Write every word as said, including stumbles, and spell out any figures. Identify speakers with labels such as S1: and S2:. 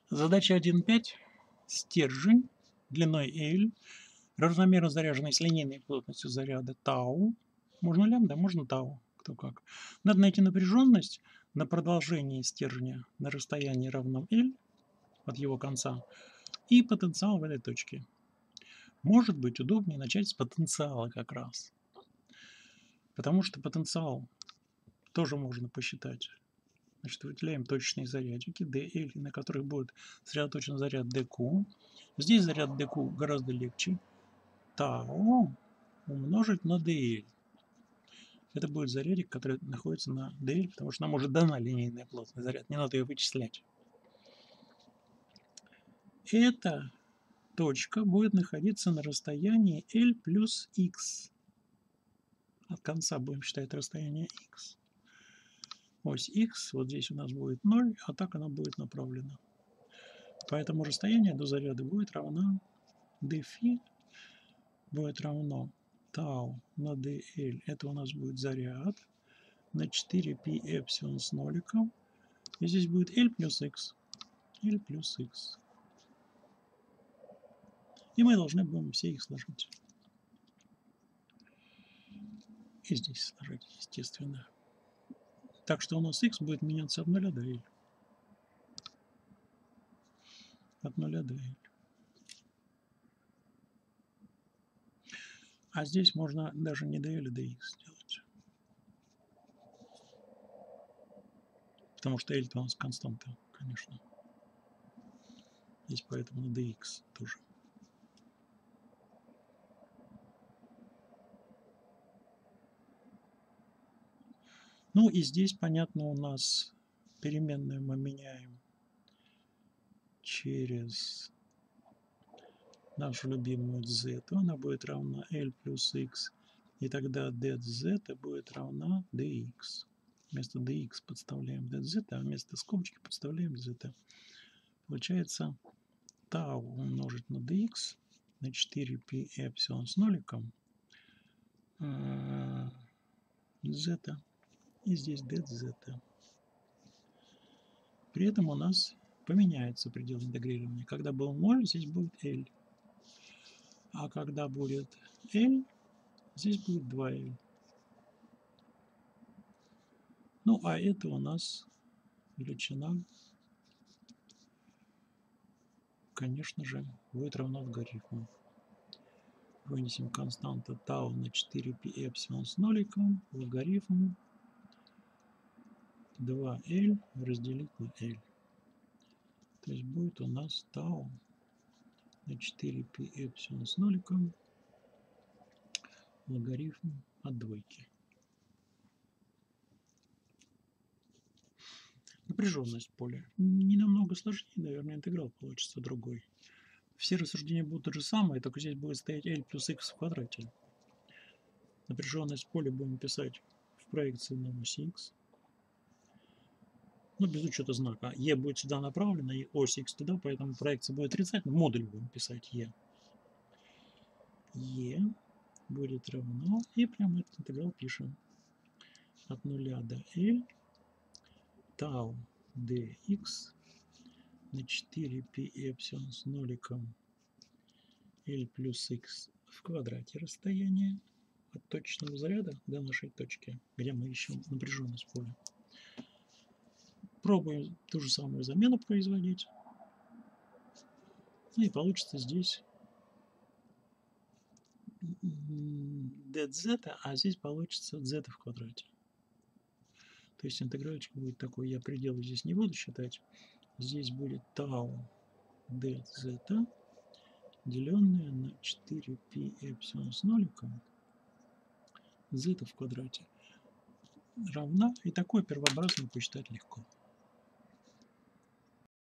S1: Задача один пять. Стержень длиной L, равномерно заряженный с линейной плотностью заряда тау. Можно лямбда, можно тау, кто как. Надо найти напряженность на продолжении стержня на расстоянии равном L от его конца и потенциал в этой точке. Может быть удобнее начать с потенциала как раз. Потому что потенциал тоже можно посчитать. Значит, выделяем точечные зарядики dl, на которых будет сосредоточен заряд dq. Здесь заряд dq гораздо легче. Тау умножить на dl. Это будет зарядик, который находится на dl, потому что нам уже дана линейная плотность заряд. Не надо ее вычислять. Эта точка будет находиться на расстоянии L плюс x. От конца будем считать расстояние x. Ось x, вот здесь у нас будет ноль, а так она будет направлена. Поэтому расстояние до заряда будет равно dφ, будет равно тау на dl. Это у нас будет заряд на четыре π эпсилон с ноликом. И здесь будет L плюс x. L плюс x. И мы должны будем все их сложить. И здесь сложить, естественно. Так что у нас x будет меняться от нуля до L. От нуля до L. А здесь можно даже не до L, а до x сделать. Потому что L-то у нас константа, конечно. Здесь поэтому на dx тоже. Ну и здесь, понятно, у нас переменную мы меняем через нашу любимую z. Она будет равна L плюс x. И тогда dz будет равна dx. Вместо dx подставляем dz, а вместо скобочки подставляем z. Получается тау умножить на dx на четыре π эпсилон с ноликом z. И здесь dz. При этом у нас поменяется предел интегрирования. Когда был ноль, здесь будет L. А когда будет L, здесь будет два L. Ну, а это у нас величина, конечно же, будет равна логарифму. Вынесем константу тау на четыре π эпсилон с ноликом, логарифм два L разделить на L. То есть будет у нас тау на четыре π эпсилон с ноликом, логарифм от двойки. Напряженность поля. Не намного сложнее, наверное, интеграл получится другой. Все рассуждения будут то же самое, только здесь будет стоять L плюс x в квадрате. Напряженность поля будем писать в проекции на оси x. Но без учета знака. E будет сюда направлена, и ось x туда, поэтому проекция будет отрицательной. Модуль будем писать E. E будет равно, и прямо этот интеграл пишем. От нуля до L тау dx на четыре π эпсилон с ноликом L плюс x в квадрате расстояния от точечного заряда до нашей точки, где мы ищем напряженность поля. Пробуем ту же самую замену производить. И получится здесь dz, а здесь получится z в квадрате. То есть интегральчик будет такой, я пределы здесь не буду считать. Здесь будет тау dz, деленное на четыре π эпсилон с ноликом, z в квадрате равна, и такое первообразное посчитать легко.